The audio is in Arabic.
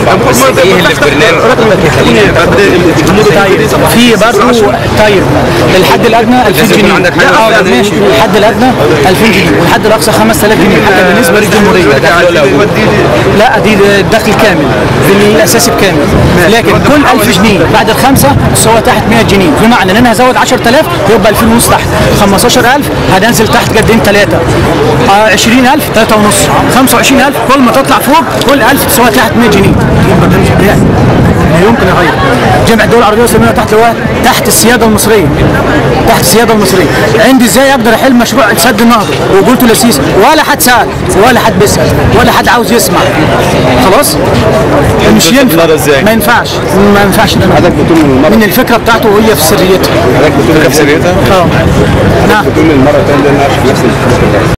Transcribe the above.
بس ايه اللي في برنامج حضرتك يخليني في برضه طيب الحد الادنى 2000 جنيه. لا ماشي، الحد الادنى 2000 جنيه والحد الاقصى 5000 جنيه حتى بالنسبه للجمهوريه. لا دي الدخل كامل بالاساسي بكامل، لكن كل 1000 جنيه بعد الخمسه تساوي تحت 100 جنيه، بمعنى ان انا هزود 10000 يبقى 2000 ونص تحت، 15000 هننزل تحت قدين 3 20000 3 ونص 25000 كل ما تطلع فوق كل 1000 تساوي تحت 100 جنيه. يمكن يغير جمع الدول العربيه والاسلاميه تحت السياده المصريه، تحت السياده المصريه. عندي ازاي اقدر احل مشروع سد النهضه وقلت للسيسي ولا حد سال ولا حد بيسال ولا حد عاوز يسمع. خلاص مش ينفع، ما ينفعش من الفكره بتاعته وهي في سريتها. حضرتك بتقول في سريتها؟ نعم. بتقول المره الثانيه نفس